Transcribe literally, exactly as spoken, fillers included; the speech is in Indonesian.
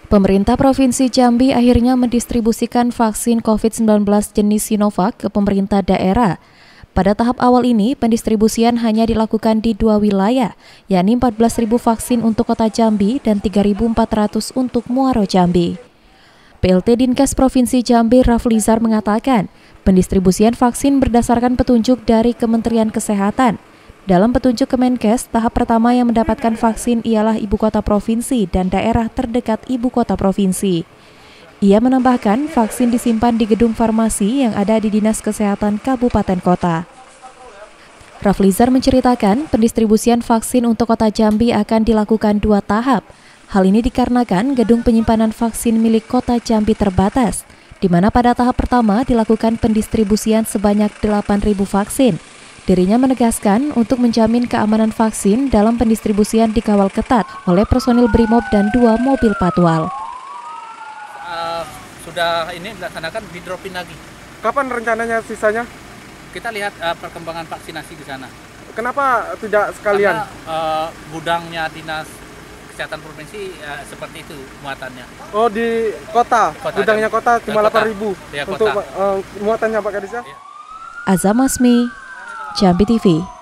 Pemerintah Provinsi Jambi akhirnya mendistribusikan vaksin covid sembilan belas jenis Sinovac ke pemerintah daerah. Pada tahap awal ini, pendistribusian hanya dilakukan di dua wilayah, yakni empat belas ribu vaksin untuk kota Jambi dan tiga ribu empat ratus untuk Muaro Jambi. P L T Dinkes Provinsi Jambi Raflizar mengatakan, pendistribusian vaksin berdasarkan petunjuk dari Kementerian Kesehatan. Dalam petunjuk Kemenkes, tahap pertama yang mendapatkan vaksin ialah ibu kota provinsi dan daerah terdekat ibu kota provinsi. Ia menambahkan, vaksin disimpan di gedung farmasi yang ada di Dinas Kesehatan Kabupaten Kota. Raflizar menceritakan, pendistribusian vaksin untuk kota Jambi akan dilakukan dua tahap. Hal ini dikarenakan gedung penyimpanan vaksin milik kota Jambi terbatas, di mana pada tahap pertama dilakukan pendistribusian sebanyak delapan ribu vaksin. Dirinya menegaskan untuk menjamin keamanan vaksin dalam pendistribusian dikawal ketat oleh personil Brimob dan dua mobil patwal. Uh, sudah ini dilaksanakan di-dropin lagi. Kapan rencananya sisanya? Kita lihat uh, perkembangan vaksinasi di sana. Kenapa tidak sekalian? Karena uh, gudangnya Dinas Kesehatan Provinsi uh, seperti itu muatannya. Oh, di kota? kota Gudangnya kota cuma delapan ribu ya, untuk uh, muatannya Pak Kadis ya? Azam Asmi, Jambi T V.